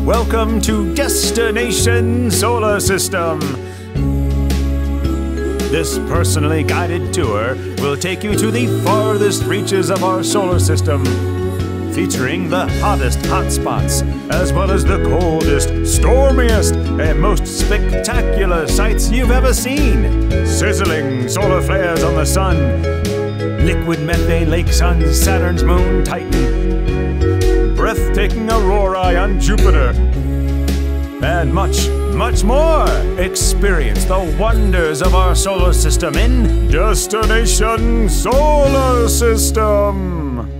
Welcome to Destination Solar System. This personally guided tour will take you to the farthest reaches of our solar system, featuring the hottest hotspots, as well as the coldest, stormiest, and most spectacular sights you've ever seen. Sizzling solar flares on the sun, liquid methane lakes on Saturn's moon Titan, breathtaking aurorae on Jupiter, and much, much more. Experience the wonders of our solar system in Destination Solar System.